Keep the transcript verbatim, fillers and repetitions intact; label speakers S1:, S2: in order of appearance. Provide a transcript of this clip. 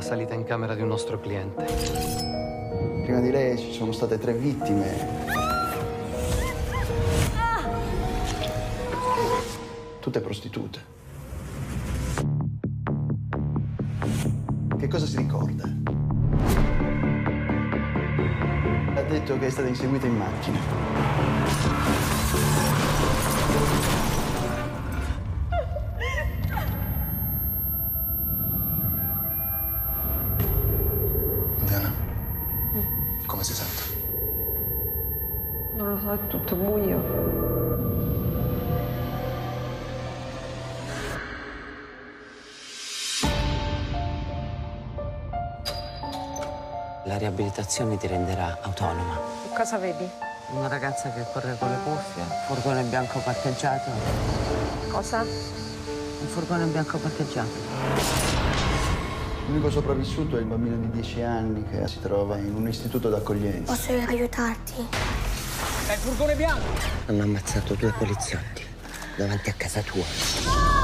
S1: salita in camera di un nostro cliente.
S2: Prima di lei ci sono state tre vittime. Tutte prostitute. Che cosa si ricorda? Ha detto che è stata inseguita in macchina.
S3: Diana, come si sente?
S4: Non lo so, è tutto buio.
S5: La riabilitazione ti renderà autonoma.
S4: Cosa vedi?
S5: Una ragazza che corre con le cuffie, furgone bianco parcheggiato.
S4: Cosa?
S5: Un furgone bianco parcheggiato.
S2: L'unico sopravvissuto è il bambino di dieci anni che si trova in un istituto d'accoglienza.
S6: Posso aiutarti?
S7: È il furgone bianco!
S5: Hanno ammazzato due poliziotti davanti a casa tua.